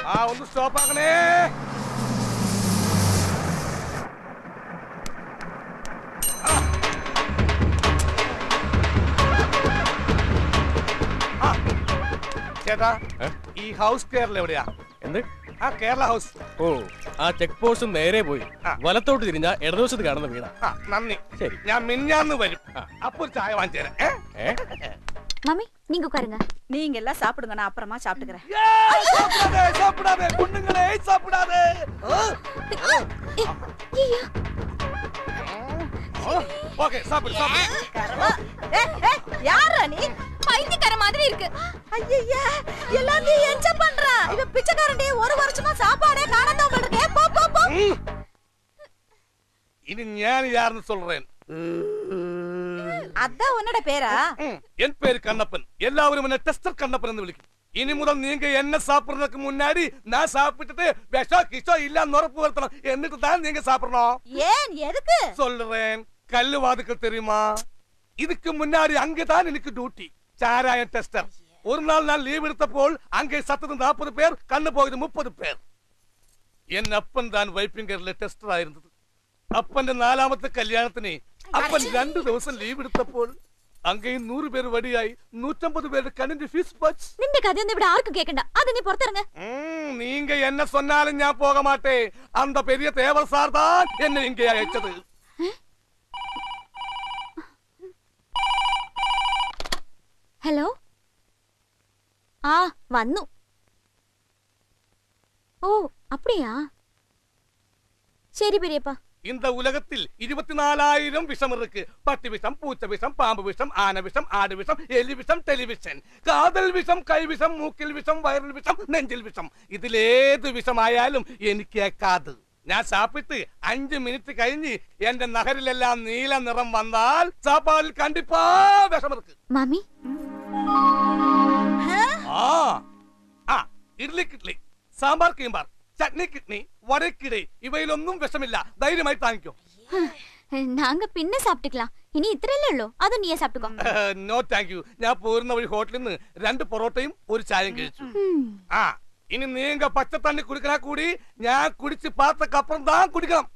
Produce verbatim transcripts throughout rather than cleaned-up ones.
ആ ഒന്ന് സ്റ്റോപ്പ് ആക്കണേ. ചേട്ടാ ഈ ഹൗസ് കേരള എവിടെയാ? എന്ത്? ആ കേരള ഹൗസ്. ഓ ആ ചെക്ക് പോസ്റ്റ് നേരെ പോയി വലത്തോട്ട് തിരിഞ്ഞാ ഇടതുവശത്ത് കാണുന്ന വീടാ. നന്ദി. ശരി, ഞാൻ മിന്നാന്ന് വരും. അപ്പൊ ഒരു ചായ വാങ്ങിച്ചു തരാം. மம்மி நீங்க உட்காருங்க. நீங்க எல்லாம் சாப்பிடுங்க, நான் அப்புறமா சாப்பிட்டுக்கிறேன். சாப்பிடாதே சாப்பிடாதே பொண்ணுங்களே சாப்பிடாதே. ஓகே சாப்பிடு சாப்பிடு. கரமா ஏய் ஏய் யாரா நீ? பைத்தியக்கார மாதிரி இருக்கு. ஐயய்யா எல்லாம் நீ என்ஜாய் பண்ற. இவ பிச்சைக்காரன்டி, ஒரு வருஷமா சாப்பாடே காணாம போயிருக்கு. போ போ போ. இனி ஞான் யாருன்னு சொல்றேன். அதான் உன்னோட பேரா? என் பேரு கண்ணப்பன். எல்லாரும் என்ன டெஸ்டர் கண்ணப்பன் என்று விളിക്കും. இனி முதல் நீங்க என்ன சாப்பிடுறதுக்கு முன்னாடி நான் சாப்பிட்டுட்டு விஷோ கிஷோ இல்ல நொறுப்பு வருத்தணும் എന്നിട്ട് தான் நீங்க சாப்பிடணும். ஏன் எதுக்கு சொல்றேன். கல்லு வாதுக்கு தெரியுமா? இதுக்கு முன்னாடி அங்கதான் எனக்கு டியூட்டி. சாராய டெஸ்டர். ஒரு நாள் நான் லீவ் எடுத்தപ്പോൾ அங்கே சத்தது நாற்பது பேர், கண்ணு போகுது முப்பது പേർ. എൻ അപ്പൻ താൻ വൈപ്പിംഗറിലെ ടെസ്റ്റർ ആയിരുന്നത്. അപ്പന്റെ നാലാമത്തെ കല്യാണത്തിന് അപ്പൻ രണ്ടു ദിവസം ലീവ് എടുത്തപ്പോൾ അങ്ങേയും നൂറ് പേര് വടിയായി നൂറ്റമ്പത് പേരുടെ കണ്ണിന്റെ ഫീസ് പച്ച്. നിന്റെ കഥയൊന്നും ഇവിടെ ആർക്കും കേൾക്കണ്ട. അത് നീ പുറത്തിറങ്ങ. നീങ്ക എന്നെ சொன்னாலும் ഞാൻ പോക മാട്ടേ. அந்த பெரிய தேவர் சார் தான் എന്നെ ഇங்கே അയച്ചത്. ഹലോ. ആ വന്നു. ഓ அப்படியா? ശരി பெரியப்பா. இந்த உலகத்தில் இருபത്തിനാലായിരം விஷம் இருக்கு. பட்டி விஷம், பூச்ச விஷம், பாம்பு விஷம், ஆன விஷம், ஆடு விஷம், எலி விஷம், டெலிவிஷன், காதல் விஷம், கை விஷம், மூக்கில் விஷம், வயറിൽ விஷம், നെഞ്ചിൽ விஷம். ഇതിലേത് വിഷമായാലും എനിക്ക് കേൾക്കാതെ. ഞാൻ സാപ്പിട്ട് അഞ്ച് മിനിറ്റ് കഴിഞ്ഞ് എന്റെ നഗരിലെല്ലാം നീല നിറം വന്നാൽ സാപ്പാടിൽ കണ്ടിപ്പാ വിഷം ഇருக்கு. മാമി ആ ആ ഇഡ്ലി കിഡ്ലി, സാമ്പാർ കീമ്പാർ, ചട്നി കിഡ്നി, വടക്കിടை ഇവയിലൊന്നും വിഷമില്ല. ധൈര്യമായി താങ്ങിക്കോ. நாங்க பின்ன சாப்பிட்டுக்கலாம். இனி இത്രയല്ലേ ഉള്ളൂ. അത് നീ സാപ്പിട്ടുക്കോ. No thank you. ഞാൻ പോരുന്ന വഴി ഹോട്ടലിൽ നിന്ന് രണ്ട് പൊറോട്ടയും ഒരു ചായയും കഴിച്ചു. ആ ഇനി നീങ്ക പച്ചത്തണ്ണി കുടിക്കണ കൂടി ഞാൻ കുടിച്ച് പാത്തക്കപ്പുറം താൻ കുടിക്കണം.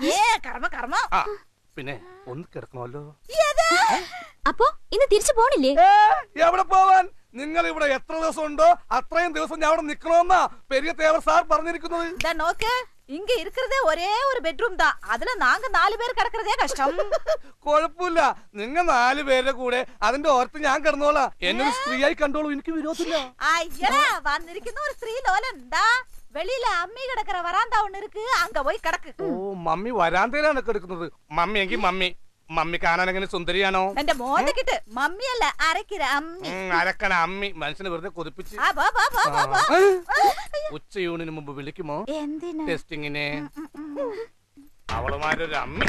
പിന്നെ ഒന്ന് കിടക്കണമല്ലോ. അപ്പോ ഇന്ന് തിരിച്ചു പോണില്ലേ? എവിടെ പോവാൻ? നിങ്ങൾ ഇവിടെ എത്ര ദിവസം ഉണ്ടോ അത്രയും ദിവസം ഞാൻ അവിടെ നിക്കണമെന്നാ പെരിയ തേവർ സാർ പറഞ്ഞിരിക്കുന്നത്. നോക്ക്, இங்க இருக்கிறதே ஒரே ஒரு பெட்ரூம் தான். அதுல நாங்க நாலு பேர் கிடக்கிறதே கஷ்டம். കുഴപ്പമില്ല, നിങ്ങൾ നാല് പേരുടെ കൂടെ അതിന്റെ ഓരത്ത് ഞാൻ കിടന്നോളാം. എന്നൊരു സ്ത്രീയായി കണ്ടോളൂ, എനിക്ക് വിരോധമില്ല. ஐயடா வந்திருக்கிற ஒரு ஸ்திரீ லோலன்டா. வெளியில அம்மி கிடக்குற வராந்தா ஒண்ணு இருக்கு, அங்க போய் கிடக்கு. ഓ മമ്മി വരാന്തയിലാണ് കിടക്കുന്നത്. മമ്മി എങ്കിൽ മമ്മി. മമ്മി കാണാൻ എങ്ങനെ സുന്ദരിയാണോ? എന്റെ മോന്തക്കിട്ട് മമ്മിയല്ല, അരക്കിற അമ്മി. അരക്കണ അമ്മി മനുഷ്യനെ വെറുതെ കൊതിപ്പിച്ച്. ഉച്ചയൂണിന് മുമ്പ് വിളിക്കുമോ ടെസ്റ്റിങ്ങിനെ? അവളുമാരൊരു അമ്മി.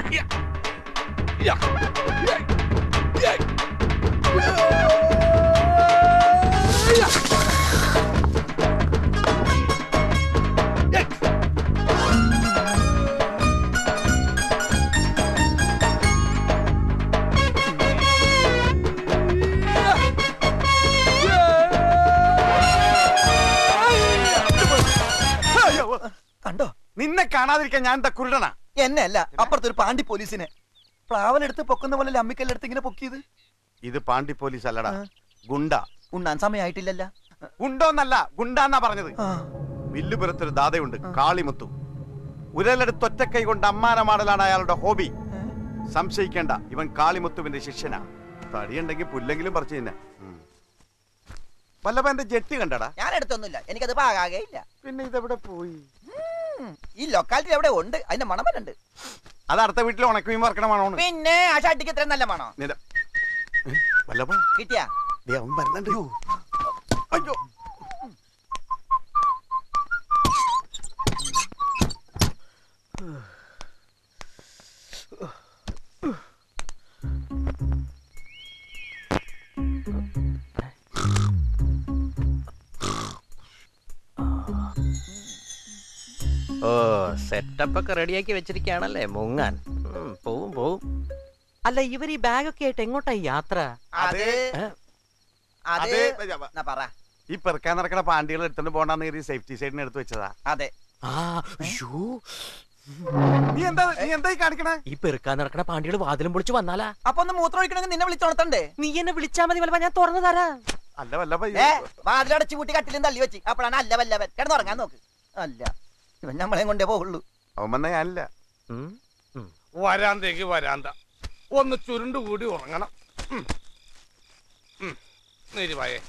കണ്ടോ? നിന്നെ കാണാതിരിക്കാൻ ഞാൻ എന്താ കുരുടനാ? എന്നെ അല്ല, അപ്പുറത്തൊരു പാണ്ടി പോലീസിനെ. പ്ലാവലെടുത്ത് പൊക്കുന്ന പോലെ അമ്മിക്കല്ലെടുത്ത് ഇങ്ങനെ പൊക്കിയത്. ഇത് പാണ്ടി പോലീസ് അല്ലടാ, ഗുണ്ട. ഉണ്ണാൻ സമയമായിട്ടില്ലല്ല. ഗുണ്ടോന്നല്ല, ഗുണ്ടാന്നാ പറഞ്ഞത്. വില്ലുപുരത്തൊരു ദാതയുണ്ട്, കാളിമുത്തു. ഉരലെടുത്ത് ഒറ്റക്കൈ കൊണ്ട് അമ്മാനമാടലാണ് അയാളുടെ ഹോബി. സംശയിക്കേണ്ട, ഇവൻ കാളിമുത്തുവിന്റെ ശിഷ്യനാ. തടിയുണ്ടെങ്കിൽ പുല്ലെങ്കിലും പറിച്ചു തന്നെ. വല്ലപ്പ എന്റെ ജെട്ടി കണ്ടടാ? ഞാൻ എടുത്തൊന്നുമില്ല, എനിക്കത് പാകാകയില്ല. പിന്നെ ഇതെവിടെ പോയി? ഈ ലൊക്കാലിറ്റി എവിടെ ഉണ്ട്, അതിന്റെ മണമല്ലുണ്ട്. അത് അടുത്ത വീട്ടിൽ ഉണക്കുകയും വറക്കണ മണമാണ്. പിന്നെ ആ ഷാട്ടിക്ക് ഇത്രയും നല്ല മണോ? വല്ലപ്പ കിട്ടിയാ? അവൻ വരുന്നുണ്ട്. അയ്യോ, ഓ സെറ്റപ്പ് ഒക്കെ റെഡിയാക്കി വെച്ചിരിക്കുകയാണല്ലേ മുങ്ങാൻ. പോവും പോവും. അല്ല, ഇവർ ഈ ബാഗൊക്കെ ആയിട്ട് എങ്ങോട്ടായി യാത്ര? അത് പറ. ഈ പെറുക്കാൻ നടക്കുന്ന പാണ്ടികൾ എടുത്തോണ്ട് പോകണ്ടെന്ന് കയറി സേഫ്റ്റി സൈഡിന് എടുത്ത് വെച്ചതാ. അതെ. നീ എന്താ നീ എന്താ കാണിക്കണേ? ഈ പെറുക്കാൻ നടക്കണ പാണ്ടികൾ വാതിലും പൊളിച്ച് വന്നാലാ? അപ്പൊ ഒന്ന് മൂത്രം ഒഴിക്കണമെങ്കിൽ നിന്നെ വിളിച്ചോണത്തണ്ടേ? നീ എന്നെ വിളിച്ചാ മതി വല്ലപ്പ, ഞാൻ തുറന്നു തരാം. അല്ല വല്ലപ്പ വാതിലടച്ച് കൂട്ടി കട്ടിലും തള്ളി വെച്ച് അപ്പോഴാണ് അല്ല വല്ലവൻ കിടന്നുറങ്ങാൻ നോക്ക്. അല്ല ഇവൻ നമ്മളെ കൊണ്ടേ പോകുള്ളൂ. അവൻ വന്ന ഞാനില്ല. വരാന്തേക്ക് വരാന്ത ഒന്ന് ചുരുണ്ടുകൂടി ഉറങ്ങണം. നേരിവായേ.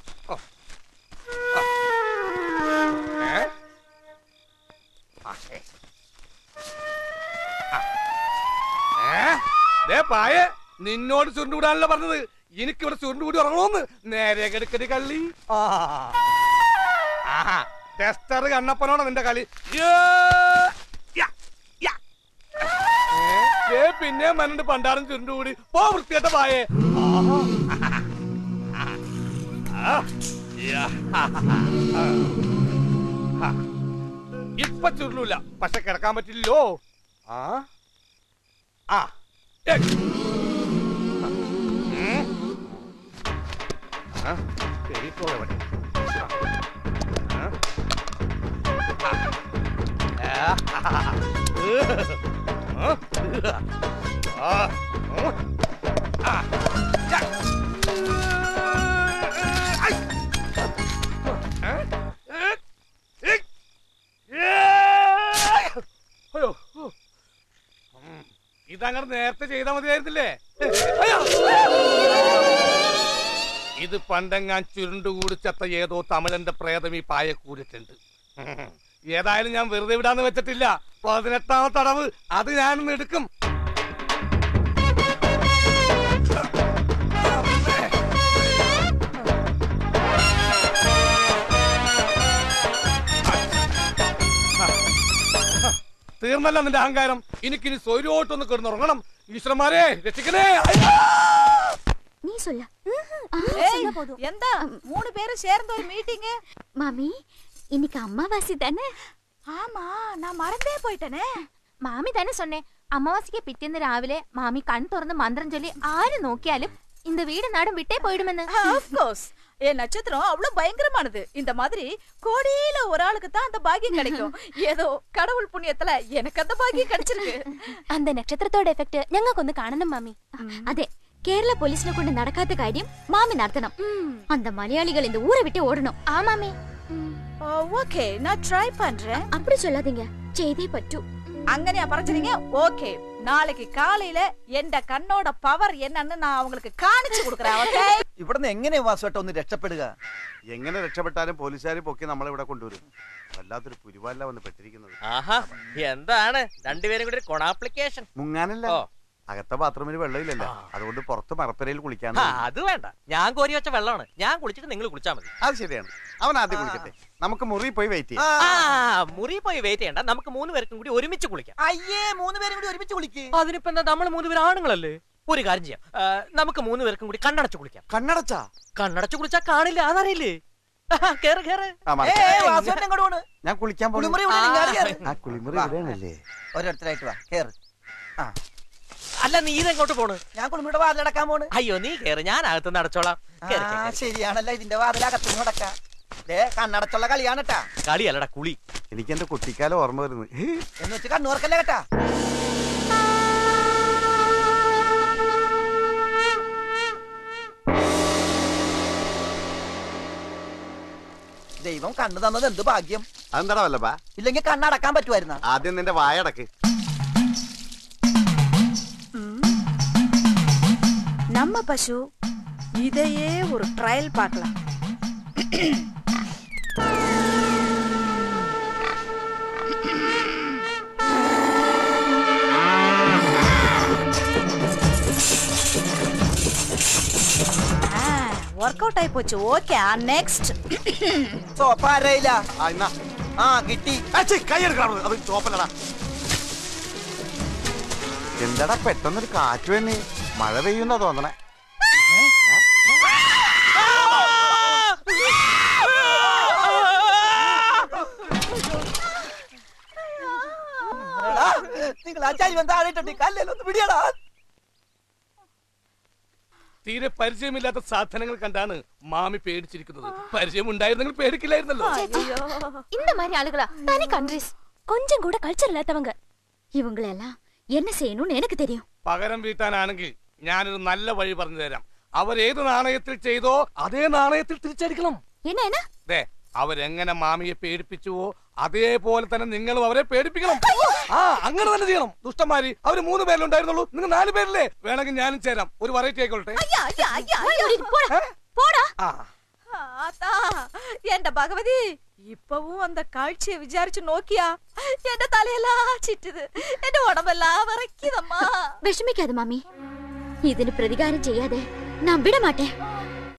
പായേ നിന്നോട് ചുരുണ്ടുകൂടാനല്ലോ പറഞ്ഞത്. എനിക്കിവിടെ ചുരുണ്ടുകൂടി ഉറങ്ങണോന്ന്. നേരെ കെടുക്കടി കള്ളി. ടെസ്റ്റർ കണ്ണപ്പനോടാ നിന്റെ കളി. പിന്നെ മനുണ്ട് പണ്ടാറും ചുരുണ്ടുകൂടി പോ വൃത്തിയായിട്ട പായേ. ഇപ്പൊ ചുരുളൂല, പക്ഷെ കിടക്കാൻ പറ്റില്ലല്ലോ. ആ ആ ഇതങ്ങനെ നേരത്തെ ചെയ്താൽ മതിയായിരുന്നില്ലേ? ഇത് പണ്ടെങ്ങാൻ ചുരുണ്ടുകൂടി ചത്ത ഏതോ തമിഴന്റെ പ്രേതം ഈ പായ കൂടിയിട്ടുണ്ട്. ഏതായാലും ഞാൻ വെറുതെ വിടാന്ന് വെച്ചിട്ടില്ല. പതിനെട്ടാമത്തെ അടവ് അത് ഞാനൊന്ന് എടുക്കും. തീർന്നല്ല നിന്റെ അഹങ്കാരം. എനിക്കിനി സ്വൈരോട്ടൊന്ന് കിടന്നുറങ്ങണം. ഈശ്വരന്മാരെ രക്ഷിക്കണേ. நீ சொல்ல. എന്താ മൂന്ന് പേര് ചേർന്ന ഒരു മീറ്റിംഗ്? மாமி இன்னைக்கு அம்மாவாசி தானே? ஆமா, நான் மறந்தே போயிட்டேனே. മാമി തന്നെ சொன்னேன். അമാവാസിക്ക് പിറ്റേന്ന് രാവിലെ മാമി കൺ തുറന്ന് മന്ത്രം ചൊല്ലി ആര് നോക്കിയാലും இந்த வீடு நாடும் விட்டே போயிடுமென்னு. Of course. என் நட்சத்திரம் அவ்வளவு பயங்கரமானது. இந்த மாதிரி கோடியில ஒரு ஆளுக்கு தான் அந்த பாக்கியம் கிடைக்கும். ஏதோ கடவுள் புண்ணியத்துல எனக்கு அந்த பாக்கியம் கிடைச்சிருக்கு. அந்த நட்சத்திரத்தோட எஃபெக்ட் ഞങ്ങൾക്കൊന്ന് കാണണം മാമി. അതെ, കേരള പോലീസിനെ കൊണ്ട് നടക്കാത്ത കാര്യം മാമി നടത്തണം. அந்த மலையாளிகள் இந்த ஊரை விட்டு ஓடணும். ஆ மாமி. ஓகே, நான் ட்ரை பண்றேன். அப்படி சொல்லாதீங்க, ചെയ്തേ പറ്റൂ. അങ്ങനെയാ പറഞ്ഞിരുங்க. ഓക്കേ, നാളേക്ക് കാലയില് എന്റെ കണ്ണോட പവർ എന്നന്ന് ഞാൻ അവങ്ങൾക്ക് കാണിച്ചു കൊടുക്കറേൻ. ഓക്കേ, ഇവിടുന്ന് എങ്ങനെ വാസുവേട്ട ഒന്ന് രക്ഷപ്പെടുക? എങ്ങനെ രക്ഷപ്പെട്ടാലും പോലീസുകാർ പൊക്കി നമ്മളെ ഇവിടെ കൊണ്ടുവരും. വല്ലാത്തൊരു പുരിവാല വന്ന് പെട്ടിരിക്കുന്നത്. ആഹാ, എന്താണ് രണ്ടുപേരും കൂടി കൊണാപ്ലിക്കേഷൻ? മുങ്ങാനല്ല, അകത്തെ ബാത്റൂമിൽ വെള്ളമില്ലല്ലോ, അതുകൊണ്ട് പുറത്ത് മറപ്പരയിൽ കുളിക്കാൻ. അത് വേണ്ട, ഞാൻ കോരി വെച്ച വെള്ളമാണ്. ഞാൻ കുളിച്ചിട്ട് നിങ്ങൾ കുളിച്ചാൽ മതി. അത് ശരിയാണ്. അവൻ ആദ്യം കുളിക്കട്ടെ, നമുക്ക് മുറി പോയി വെയിറ്റ് ചെയ്യാം. മുറി പോയി വെയിറ്റ് ചെയ്യണ്ട, നമുക്ക് മൂന്ന് പേർക്കും കൂടി ഒരുമിച്ച് കുളിക്കാം. അയ്യേ, മൂന്ന് പേരും കൂടി ഒരുമിച്ച് കുളിക്കും. അതിനിപ്പോ എന്താ, നമ്മൾ മൂന്ന് പേര് ആണുങ്ങളല്ലേ? ഒരു കാര്യം ചെയ്യാം, നമുക്ക് മൂന്ന് പേർക്കും കൂടി കണ്ണടച്ച് കുളിക്കാം. കണ്ണടച്ചാ? കണ്ണടച്ച് കുളിച്ചാ കാണില്ല, അതറിയില്ലേ? കേറ് കേറ്. ഞാൻ കുളിക്കാൻ പോകും. ഓരോരുത്തരായിട്ട് വാ, കേറ്. അല്ല, നീ ഇതെങ്ങോട്ട് പോണ്? ഞാൻ കുളിമുറിയുടെ വാതിലടക്കാൻ പോണ്. അയ്യോ, നീ കേറ്, ഞാൻ അകത്തുനിന്ന് അടച്ചോളാം. ശരിയാണല്ലോ, ഇതിന്റെ വാതിലകത്തുനിന്ന് അടക്കാം. കണ്ണടച്ചുള്ള കളിയാണ് കേട്ടാ. കളിയല്ലടാ, കുളി. എനിക്ക് എന്റെ കുട്ടിക്കാലം ഓർമ്മ വരുന്നു. എന്ന് വെച്ച് കണ്ണൂർക്കല്ലേ കേട്ടാ. ദൈവം കണ്ണു തന്നത് എന്ത് ഭാഗ്യം. അതെന്താടാ വല്ലപ്പാ? ഇല്ലെങ്കിൽ കണ്ണടക്കാൻ പറ്റുമായിരുന്ന? ആദ്യം നിന്റെ വായടക്ക്. நம்ம பசு இதையே ஒரு ட்ரையல் பார்க்கலாம். വർക്ക് ഔട്ട് ആയി പോച്ചു. Okay, next സോപ്പാരയില്ല. ആ കിട്ടി. എന്താടാ പെട്ടെന്നൊരു കാറ്റ് വേണേ? മഴ പെയ്യുന്ന തോന്നണേ. നിങ്ങൾ ആചാരി വന്ന് താഴെട്ടി കല്ലൊന്ന് പിടിയടാ. തീരെ പരിചയമില്ലാത്ത സാധനങ്ങൾ കണ്ടാണ് മാമി പേടിച്ചിരിക്കുന്നത്. പരിചയം ഉണ്ടായിരുന്നെങ്കിൽ പേടിക്കില്ലായിരുന്നല്ലോ. இந்த மாதிரி ஆளுகளா தனி கண்ட்ரிஸ் கொஞ்சம் கூட கல்ச்சர் இல்லாதவங்க. இவங்களெல்லாம் என்ன செய்யணும்னு எனக்கு தெரியும். പകരം വീട്ടാനാണെങ്കിൽ ഞാനൊരു നല്ല വഴി പറഞ്ഞു തരാം. അവരേത് നാണയത്തിൽ ചെയ്തോ അതേ നാണയത്തിൽ തിരിച്ചടിക്കണം. என்ன என்ன? ദേ അവരെങ്ങനെ മാമിയെ പേടിപ്പിച്ചുവോ അതേപോലെ തന്നെ നിങ്ങളും അവരെ പേടിപ്പിക്കണം. ആ അങ്ങനെ തന്നെ ചെയ്യണം. ദുഷ്ടന്മാരി അവര് മൂന്ന് പേരിലുണ്ടായിരുന്നുള്ളൂ, നിങ്ങൾ നാല് പേരില്ലേ? വേണമെങ്കിൽ ഞാനും ചേരാം. ഒരു വെറൈറ്റി ആയിക്കോട്ടെ. എന്റെ ഭഗവതി, ഇപ്പവും അന്ത കാഴ്ചയെ വിചാരിച്ചു നോക്കിയാ എന്റെ തലയെല്ലാം ചിറ്റത്, എന്റെ ഉടമ്പെല്ലാം വിറക്കിയതമ്മാ. വിഷമിക്കാതെ മാമി, ഇതിന് പ്രതികാരം ചെയ്യാതെ ഞാൻ വിട മാട്ടേ.